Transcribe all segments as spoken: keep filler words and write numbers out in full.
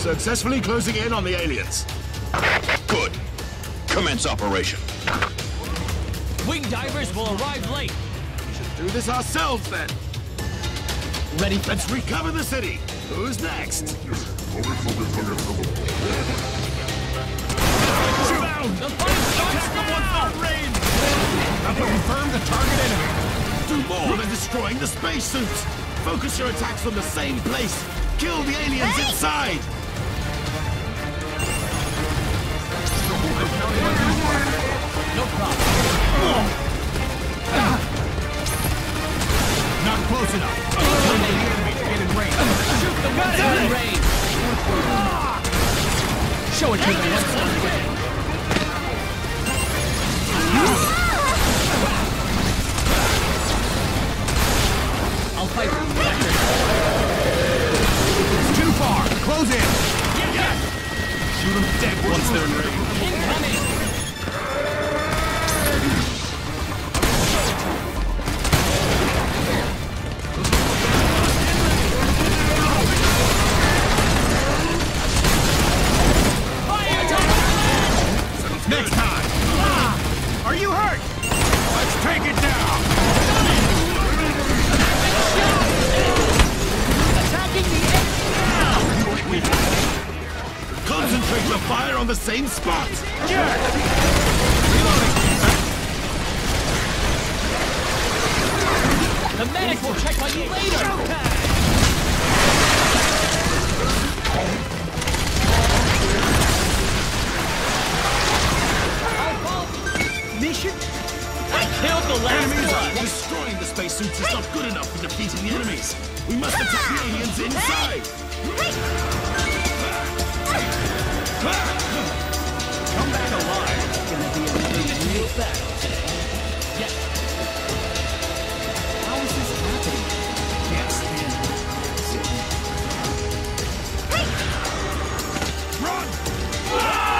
Successfully closing in on the aliens. Good. Commence operation. Wing divers will arrive late. We should do this ourselves then. Ready for Let's recover the city. Who's next? Shoot down! The fight starts now! Range! Have to confirm the target enemy. Do more than destroying the spacesuits. Focus your attacks on the same place. Kill the aliens inside. No problem. Not close enough. Kill the enemy to get in range. Shoot the ones in range. Show it to them once again. I'll fight for you. It's too far. Close in. Yes, yes. Shoot them dead once they're in range. Incoming. Next time! Ah! Are you hurt? Let's take it down! Attacking the edge now! Concentrate your fire on the same spot. Yeah! Reloading! The medic will check on you later! Mission? I killed the last Enemies one! Destroying the spacesuits is not good enough for defeating the enemies. We must attack the aliens inside. Come back alive. It's gonna be a real battle. Yes. How is this happening? Can't stand it. Run! Ah!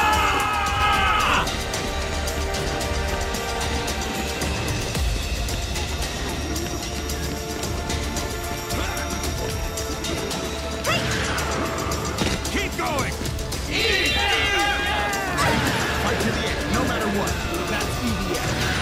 Keep going! Fight to the end, no matter what. That's E D S.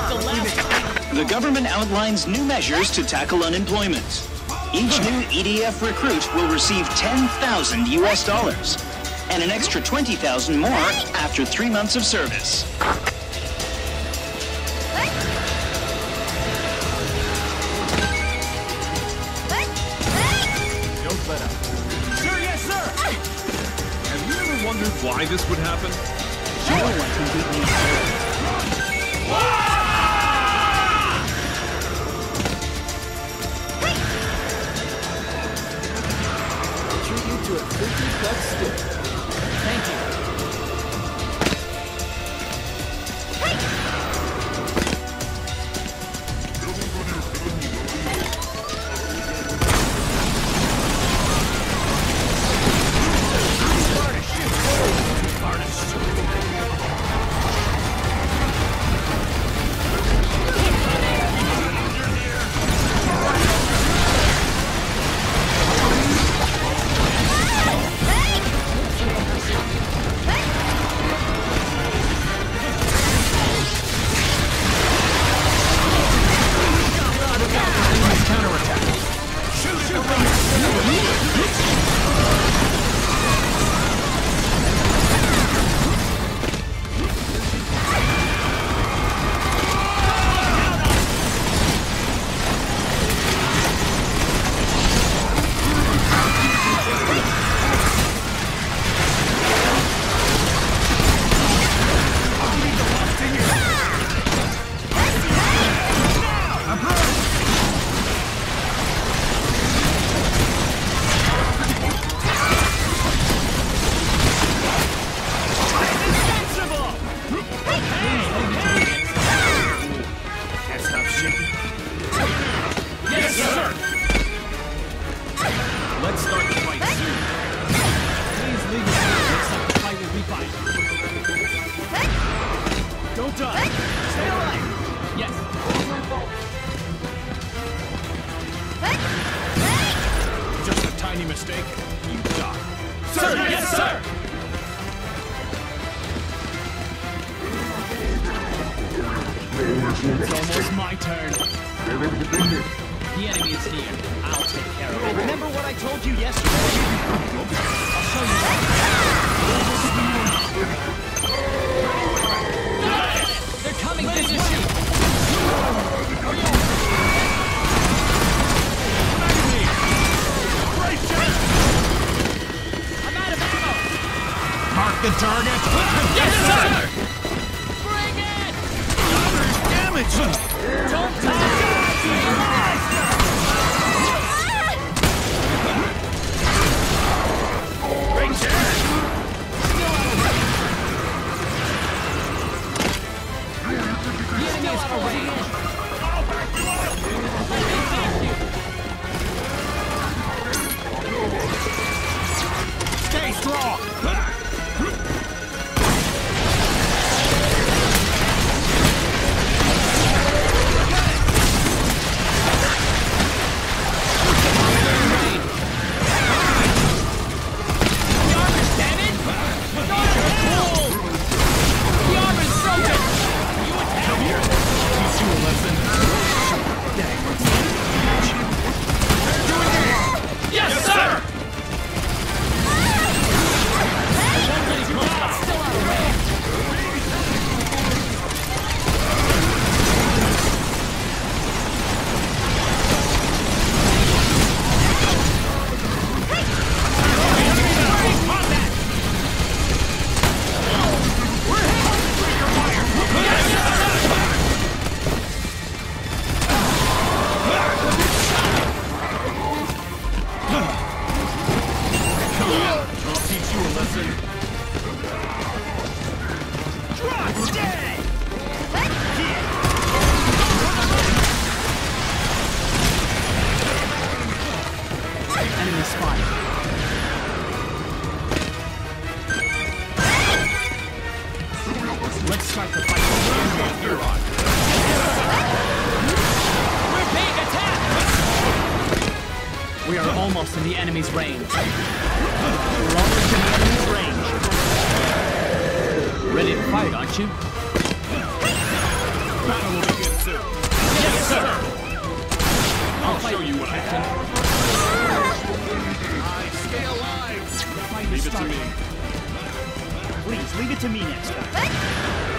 The government outlines new measures to tackle unemployment. Each new E D F recruit will receive ten thousand U S dollars and an extra twenty thousand more after three months of service. Don't let up. Sir, yes, sir! Have you ever wondered why this would happen? No one can beat me. Treat you to a fifty cut stick. Thank you. Don't die! Stay alive! Yes! Just a tiny mistake, you die. Sir, yes, yes sir! It's almost my turn. The enemy is here. I'll take care of it. Remember what I told you yesterday? I'll show you that. They're coming this way! I'm out of ammo! Mark the target! Yes, sir! Bring it! There's damage! Don't die! Great turn! Stay strong! Enemy spotted. Let's start the fight. You're on. We're being attacked! We are almost in the enemy's range. We're almost in the enemy's range. Ready to fight, aren't you? Battle will begin. do. Yes, sir. I'll show you what I have. Stay alive. Leave it to me. Please, leave it to me next time.